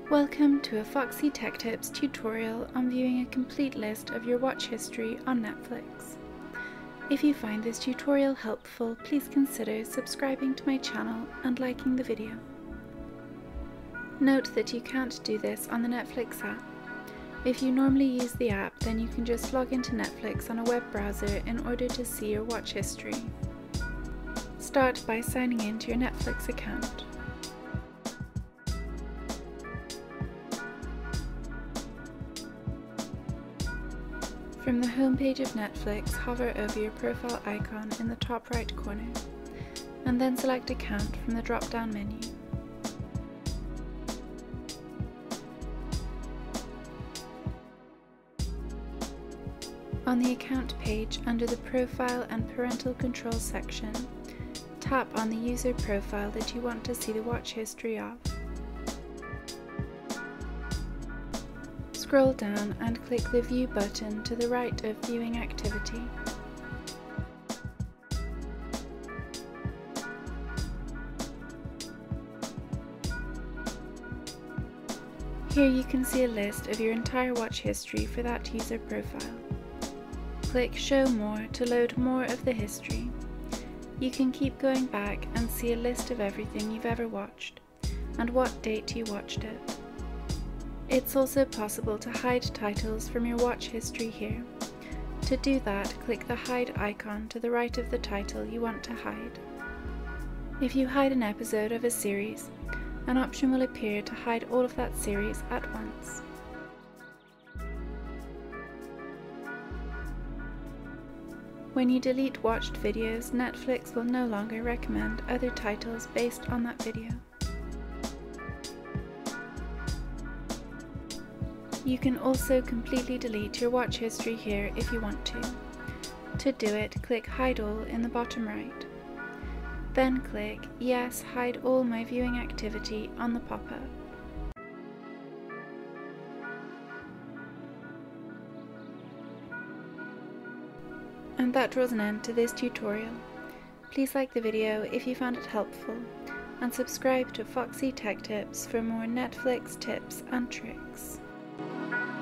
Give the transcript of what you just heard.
Welcome to a Foxy Tech Tips tutorial on viewing a complete list of your watch history on Netflix. If you find this tutorial helpful, please consider subscribing to my channel and liking the video. Note that you can't do this on the Netflix app. If you normally use the app, then you can just log into Netflix on a web browser in order to see your watch history. Start by signing in to your Netflix account. From the home page of Netflix, hover over your profile icon in the top right corner, and then select Account from the drop-down menu. On the Account page, under the Profile and Parental Controls section, tap on the user profile that you want to see the watch history of. Scroll down and click the View button to the right of Viewing Activity. Here you can see a list of your entire watch history for that user profile. Click Show More to load more of the history. You can keep going back and see a list of everything you've ever watched and what date you watched it. It's also possible to hide titles from your watch history here. To do that, click the Hide icon to the right of the title you want to hide. If you hide an episode of a series, an option will appear to hide all of that series at once. When you delete watched videos, Netflix will no longer recommend other titles based on that video. You can also completely delete your watch history here if you want to. To do it, click Hide All in the bottom right. Then click Yes, Hide All My Viewing Activity on the pop-up. And that draws an end to this tutorial. Please like the video if you found it helpful, and subscribe to Foxy Tech Tips for more Netflix tips and tricks.